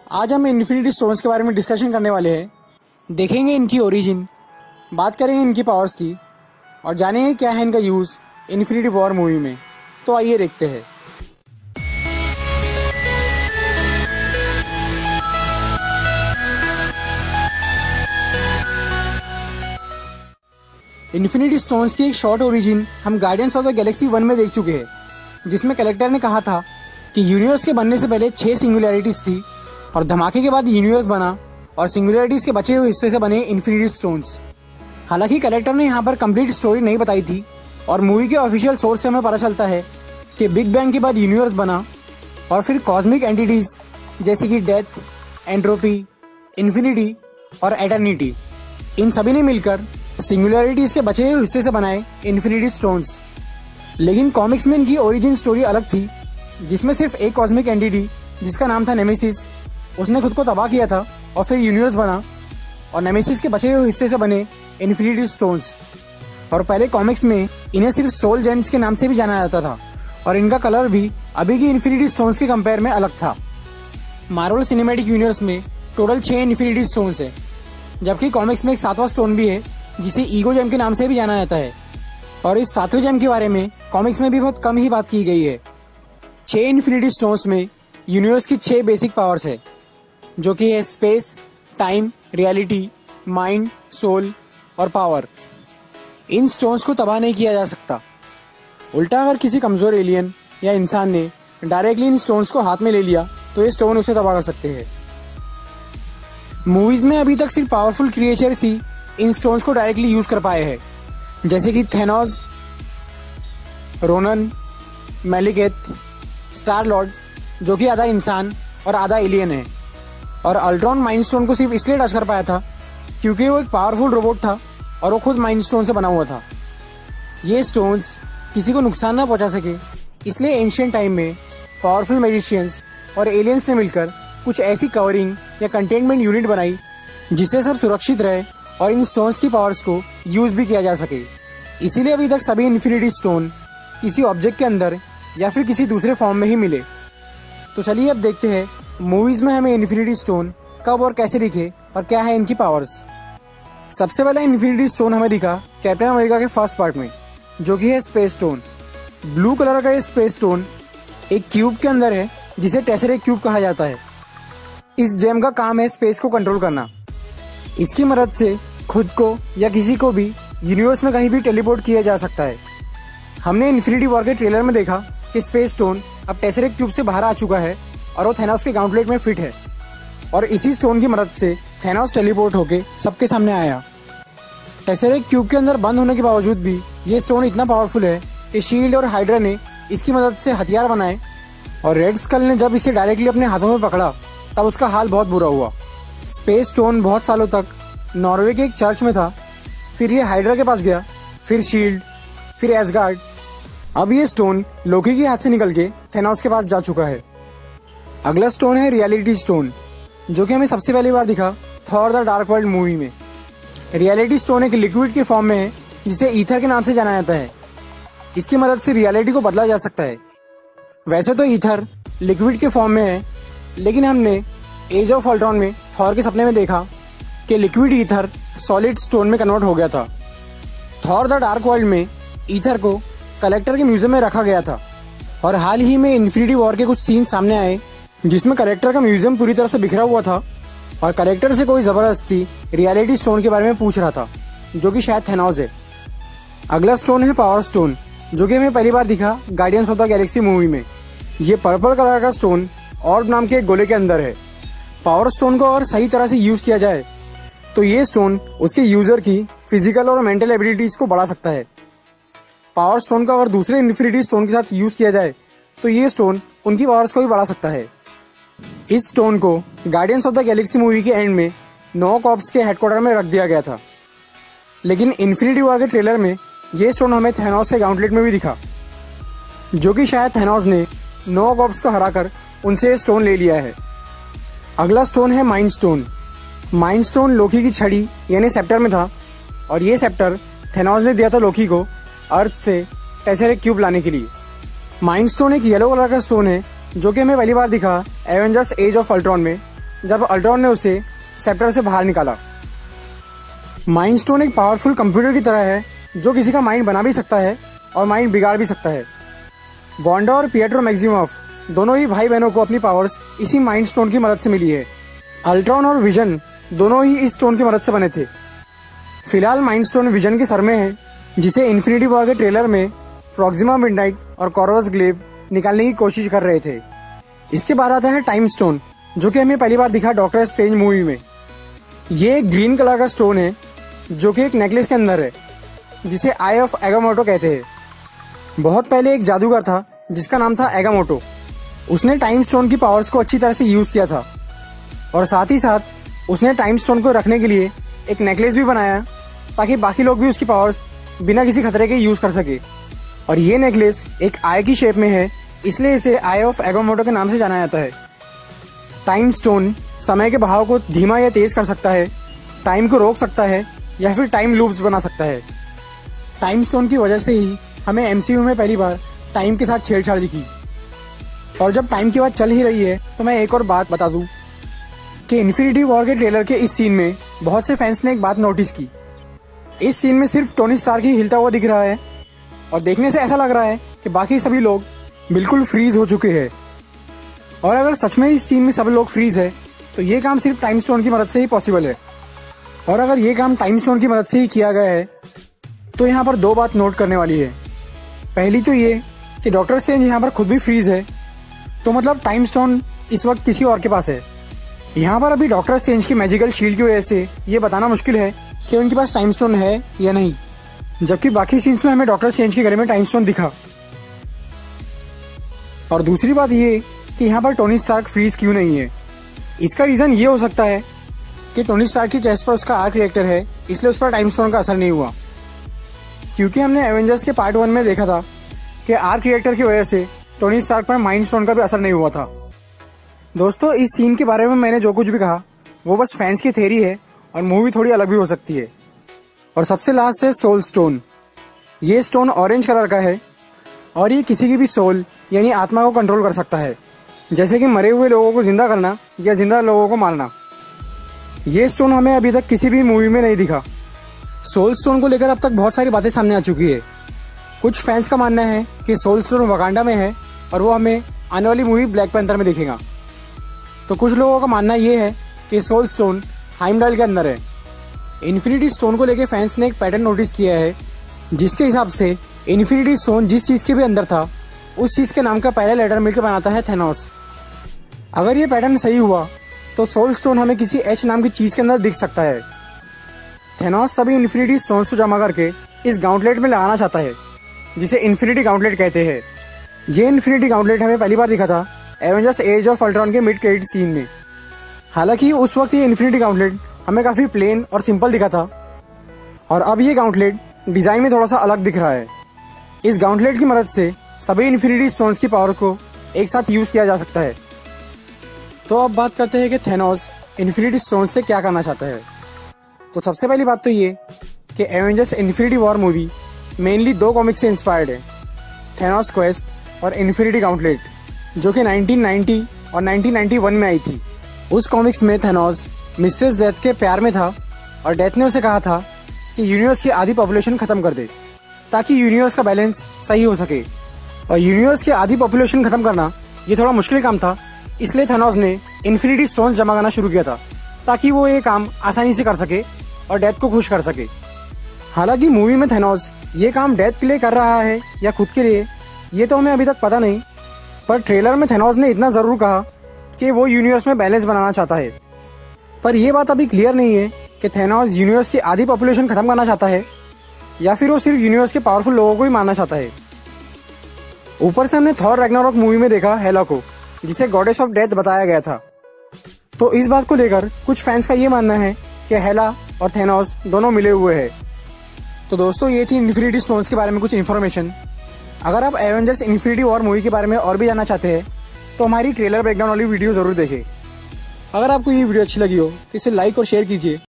आज हम infinity stones के बारे में डिस्कशन करने वाले हैं। देखेंगे इनकी ओरिजिन, बात करेंगे इनकी पावर्स की और जानेंगे क्या है इनका यूज़ इन्फिनिटी वॉर मूवी में। तो आइए देखते हैं। इन्फिनिटी स्टोन्स की एक शॉर्ट ओरिजिन हम गार्डियंस ऑफ द गैलेक्सी 1 में देख चुके हैं, जिसमें कलेक्टर ने कहा था कि यूनिवर्स के बनने से पहले 6 सिंगुलैरिटीज थी और धमाके के बाद यूनिवर्स बना और सिंगुलैरिटीज के बचे हुए हिस्से से बने इन्फिनिटी स्टोन्स। हालांकि कलेक्टर ने यहाँ पर कंप्लीट स्टोरी नहीं बताई थी और मूवी के ऑफिशियल सोर्स से हमें पता चलता है कि बिग बैंग के बाद यूनिवर्स बना और फिर कॉस्मिक एंटिटीज जैसे कि डेथ, एंट्रोपी, इन्फिनिटी और एटर्निटी, इन सभी ने मिलकर सिंगुलैरिटीज के बचे हुए हिस्से से बनाए इन्फिनिटी स्टोन्स। लेकिन कॉमिक्स में इनकी ओरिजिन स्टोरी अलग थी, जिसमें सिर्फ एक कॉस्मिक एंटिटी जिसका नाम था नेमेसिस, उसने खुद को तबाह किया था और फिर यूनिवर्स बना और नेमेसिस के बचे हुए हिस्से से बने इन्फिनिटी स्टोन्स। और पहले कॉमिक्स में इन्हें सिर्फ सोल जेम्स के नाम से भी जाना जाता था और इनका कलर भी अभी की इन्फिनिटी स्टोन्स के कंपेयर में अलग था। मार्वल सिनेमैटिक यूनिवर्स में टोटल 6 इन्फिनिटी स्टोन्स है, जबकि कॉमिक्स में एक 7वां स्टोन भी है जिसे ईगो जेम के नाम से भी जाना जाता है। और इस 7वें जेम के बारे में कॉमिक्स में भी बहुत कम ही बात की गई है। 6 इन्फिनिटी स्टोन्स में यूनिवर्स की 6 बेसिक पावर्स है, जो कि है space, time, reality, mind, soul और पावर। इन स्टोन्स को तबाह नहीं किया जा सकता। उल्टा अगर किसी कमजोर एलियन या इंसान ने डायरेक्टली इन स्टोन्स को हाथ में ले लिया तो ये स्टोन उसे तबाह कर सकते हैं। मूवीज में अभी तक सिर्फ पावरफुल क्रिएचर्स ही इन स्टोन्स को डायरेक्टली यूज कर पाए हैं, जैसे कि Thanos, Ronan, Malekith, Star Lord जो कि आधा इंसान और आधा एलियन है, और अल्ट्रॉन माइंड स्टोन को सिर्फ इसलिए टच कर पाया था क्योंकि वो एक पावरफुल रोबोट था और वो खुद माइंड स्टोन से बना हुआ था। ये स्टोन्स किसी को नुकसान ना पहुंचा सके, इसलिए एंशिएंट टाइम में पावरफुल मैजिशियंस और एलियंस ने मिलकर कुछ ऐसी कवरिंग या कंटेनमेंट यूनिट बनाई जिससे सब सुरक्षित रहे और इन स्टोन्स की पावर्स को यूज भी किया जा सके। इसीलिए अभी तक सभी इन्फिनिटी स्टोन किसी ऑब्जेक्ट के अंदर या फिर किसी दूसरे फॉर्म में ही मिले। तो चलिए अब देखते हैं मूवीज में हमें इन्फिनिटी स्टोन कब और कैसे दिखे और क्या है इनकी पावर्स। सबसे पहला इन्फिनिटी स्टोन हमें दिखा कैप्टन अमेरिका के फर्स्ट पार्ट में, जो कि है स्पेस स्टोन। ब्लू कलर का ये स्पेस स्टोन एक क्यूब के अंदर है जिसे टेसरेट क्यूब कहा जाता है। इस जेम का काम है स्पेस को कंट्रोल करना। इसकी मदद से खुद को या किसी को भी यूनिवर्स में कहीं भी टेलीपोर्ट किया जा सकता है। हमने इन्फिनिटी वॉर के ट्रेलर में देखा कि स्पेस स्टोन अब टेसरेट क्यूब से बाहर आ चुका है और वो थेनोस के गाउंटलेट में फिट है, और इसी स्टोन की मदद से थेनोस टेलीपोर्ट होके सबके सामने आया। टेसरेट क्यूब के अंदर बंद होने के बावजूद भी ये स्टोन इतना पावरफुल है कि शील्ड और हाइड्रा ने इसकी मदद से हथियार बनाए, और रेड स्कल ने जब इसे डायरेक्टली अपने हाथों में पकड़ा तब उसका हाल बहुत बुरा हुआ। स्पेस स्टोन बहुत सालों तक नॉर्वे के एक चर्च में था, फिर ये हाइड्रा के पास गया, फिर शील्ड, फिर एसगार्ड। अब ये स्टोन लोकी के हाथ से निकल के थेनोस के पास जा चुका है। अगला स्टोन है रियलिटी स्टोन, जो कि हमें सबसे पहली बार दिखा Thor the Dark World movie में। रियलिटी स्टोन एक लिक्विड के फॉर्म में है जिसे ईथर के नाम से जाना जाता है। इसकी मदद से रियलिटी को बदला जा सकता है। वैसे तो ईथर लिक्विड के फॉर्म में है, लेकिन हमने एज ऑफ अल्ट्रॉन में थॉर के सपने में देखा कि लिक्विड ईथर सॉलिड स्टोन में कन्वर्ट हो गया था। थॉर द डार्क वर्ल्ड में ईथर को कलेक्टर के म्यूजियम में रखा गया था, और हाल ही में इन्फिनिटी वॉर के कुछ सीन सामने आए जिसमें कलेक्टर का म्यूजियम पूरी तरह से बिखरा हुआ था और कलेक्टर से कोई जबरदस्ती रियलिटी स्टोन के बारे में पूछ रहा था, जो कि शायद थेनोस है। अगला स्टोन है पावर स्टोन, जो कि हमें पहली बार दिखा Guardians of the Galaxy movie में। ये पर्पल कलर का स्टोन ऑर्ब नाम के एक गोले के अंदर है। पावर स्टोन को अगर सही तरह से यूज किया जाए तो ये स्टोन उसके यूजर की फिजिकल और मेंटल एबिलिटीज को बढ़ा सकता है। पावर स्टोन को अगर दूसरे इन्फिनिटी स्टोन के साथ यूज किया जाए तो ये स्टोन उनकी पावर्स को भी बढ़ा सकता है। इस स्टोन को Guardians of the Galaxy movie के एंड में 9 कॉर्प्स के हेडक्वार्टर में रख दिया गया था, लेकिन इन्फिनिटी वॉर के ट्रेलर में ये स्टोन हमें थेनोस के गाउंटलेट में भी दिखा, जो कि शायद थेनोस ने 9 कॉर्प्स को हराकर उनसे ये स्टोन ले लिया है। अगला स्टोन है mind stone. Mind stone Loki की छड़ी यानी सेप्टर में था, और ये सेप्टर थेनोस ने दिया था लोकी को अर्थ से टेसरेट क्यूब लाने के लिए। माइंड स्टोन एक येलो कलर का स्टोन है जो कि हमें पहली बार दिखा एवेंजर्स एज ऑफ अल्ट्रॉन में, जब अल्ट्रॉन ने उसे सेप्टर से बाहर निकाला। माइंड स्टोन एक पावरफुल कंप्यूटर की तरह है जो किसी का माइंड बना भी सकता है और माइंड बिगाड़ भी सकता है। वांडा और पिएट्रो मैक्सिमॉफ दोनों ही भाई बहनों को अपनी पावर्स इसी माइंड स्टोन की मदद से मिली है। अल्ट्रॉन और विजन दोनों ही इस स्टोन की मदद से बने थे। फिलहाल माइंड स्टोन विजन के सर में है, जिसे इन्फिनिटी वॉर के ट्रेलर में प्रॉक्सिमा मिडनाइट और कॉर्वस ग्लेव निकालने की कोशिश कर रहे थे। इसके बाद आता है टाइम स्टोन, जो कि हमें पहली बार दिखा डॉक्टर स्ट्रेंज मूवी में। ये एक ग्रीन कलर का स्टोन है जो कि एक नेकलेस के अंदर है, जिसे आई ऑफ एगामोटो कहते हैं। बहुत पहले एक जादूगर था जिसका नाम था एगामोटो। उसने टाइम स्टोन की पावर्स को अच्छी तरह से यूज किया था और साथ ही साथ उसने टाइम स्टोन को रखने के लिए एक नेकलेस भी बनाया ताकि बाकी लोग भी उसकी पावर्स बिना किसी खतरे के यूज कर सके। और ये नेकलेस एक आई की शेप में है, इसलिए इसे आई ऑफ एगामोटो के नाम से जाना जाता है। टाइम स्टोन समय के बहाव को धीमा या तेज कर सकता है, टाइम को रोक सकता है या फिर टाइम लूप्स बना सकता है। टाइम स्टोन की वजह से ही हमें एमसीयू में पहली बार टाइम के साथ छेड़छाड़ दिखी। और जब टाइम की बात चल ही रही है तो मैं एक और बात बता दूं कि इन्फिनिटी वॉर के ट्रेलर के इस सीन में बहुत से फैंस ने एक बात नोटिस की। इस सीन में सिर्फ टोनी स्टार्क ही हिलता हुआ दिख रहा है और देखने से ऐसा लग रहा है कि बाकी सभी लोग बिल्कुल फ्रीज हो चुके हैं। और अगर सच में इस सीन में सब लोग फ्रीज है तो ये काम सिर्फ टाइम स्टोन की मदद से ही पॉसिबल है। और अगर ये काम टाइम स्टोन की मदद से ही किया गया है तो यहाँ पर दो बात नोट करने वाली है। पहली तो ये कि डॉक्टर स्ट्रेंज यहाँ पर खुद भी फ्रीज है, तो मतलब टाइम स्टोन इस वक्त किसी और के पास है। यहाँ पर अभी डॉक्टर स्ट्रेंज की मैजिकल शील्ड की वजह से ये बताना मुश्किल है कि उनके पास टाइम स्टोन है या नहीं, जबकि बाकी सीन्स में हमें डॉक्टर स्ट्रेंज के गले में टाइम स्टोन दिखा। और दूसरी बात ये कि यहाँ पर टोनी स्टार्क फ्रीज क्यों नहीं है। इसका रीजन ये हो सकता है कि टोनी स्टार्क की चेस्ट पर उसका आर्क रिएक्टर है, इसलिए उस पर टाइम स्टोन का असर नहीं हुआ। क्योंकि हमने एवेंजर्स के पार्ट 1 में देखा था कि आर्क रिएक्टर की वजह से टोनी स्टार्क पर माइंड स्टोन का भी असर नहीं हुआ था। दोस्तों, इस सीन के बारे में मैंने जो कुछ भी कहा वो बस फैंस की थ्योरी है और मूवी थोड़ी अलग भी हो सकती है। और सबसे लास्ट है सोल स्टोन। ये स्टोन ऑरेंज कलर का है और ये किसी की भी सोल यानी आत्मा को कंट्रोल कर सकता है, जैसे कि मरे हुए लोगों को जिंदा करना या जिंदा लोगों को मारना। ये स्टोन हमें अभी तक किसी भी मूवी में नहीं दिखा। सोल स्टोन को लेकर अब तक बहुत सारी बातें सामने आ चुकी है। कुछ फैंस का मानना है कि सोल स्टोन वकांडा में है और वो हमें आने वाली मूवी ब्लैक पैंथर में दिखेगा। तो कुछ लोगों का मानना ये है कि सोल स्टोन हाइमडाल के अंदर है। इन्फिनिटी स्टोन को लेकर फैंस ने एक पैटर्न नोटिस किया है, जिसके हिसाब से इन्फिनिटी स्टोन जिस चीज के भी अंदर था उस चीज के नाम का पहला लेटर मिलकर बनाता है थेनोस। अगर ये पैटर्न सही हुआ तो सोल स्टोन हमें किसी एच नाम की चीज के अंदर दिख सकता है। थेनोस सभी इन्फिनिटी स्टोन्स को जमा करके इस गाउंटलेट में लगाना चाहता है, जिसे इन्फिनिटी गाउंटलेट कहते हैं। ये इन्फिनिटी गाउंटलेट हमें पहली बार दिखा था एवेंजर्स एज ऑफ अल्ट्रॉन के मिड क्रेडिट सीन में। हालांकि उस वक्त ये इन्फिनिटी गाउंटलेट हमें काफी प्लेन और सिंपल दिखा था और अब ये गाउंटलेट डिजाइन में थोड़ा सा अलग दिख रहा है। इस गाउंटलेट की मदद से सभी इन्फिनिटी स्टोन्स की पावर को एक साथ यूज किया जा सकता है। तो अब बात करते हैं कि थेनोस इन्फिनिटी स्टोन्स से क्या करना चाहता है। तो सबसे पहली बात तो ये कि Avengers Infinity War movie mainly दो कॉमिक्स से इंस्पायर्ड है, थेनोस क्वेस्ट और इन्फिनिटी गाउंटलेट, जो कि 1990 और 1991 में आई थी। उस कॉमिक्स में थेनोस मिस्ट्रेस डेथ के प्यार में था और डेथ ने उसे कहा था कि यूनिवर्स की आधी पॉपुलेशन खत्म कर दे ताकि यूनिवर्स का बैलेंस सही हो सके। और यूनिवर्स की आधी पॉपुलेशन खत्म करना ये थोड़ा मुश्किल काम था, इसलिए थेनोस ने इन्फिनिटी स्टोन्स जमा करना शुरू किया था ताकि वो ये काम आसानी से कर सके और डेथ को खुश कर सके। हालांकि मूवी में थेनोस ये काम डेथ के लिए कर रहा है या खुद के लिए, ये तो हमें अभी तक पता नहीं, पर ट्रेलर में थेनोस ने इतना जरूर कहा कि वो यूनिवर्स में बैलेंस बनाना चाहता है। पर यह बात अभी क्लियर नहीं है कि थेनोस यूनिवर्स की आधी पॉपुलेशन खत्म करना चाहता है या फिर वो सिर्फ यूनिवर्स के पावरफुल लोगों को ही मारना चाहता है। ऊपर से हमने थॉर रैग्नारोक मूवी में देखा हेला को, जिसे गॉडेस ऑफ डेथ बताया गया था। तो इस बात को लेकर कुछ फैंस का ये मानना है कि हेला और थेनोस दोनों मिले हुए हैं। तो दोस्तों, ये थी इन्फिनिटी स्टोन्स के बारे में कुछ इन्फॉर्मेशन। अगर आप एवेंजर्स इन्फिनिटी वॉर मूवी के बारे में और भी जानना चाहते हैं तो हमारी ट्रेलर ब्रेकडाउन वाली वीडियो जरूर देखें। अगर आपको ये वीडियो अच्छी लगी हो तो इसे लाइक और शेयर कीजिए।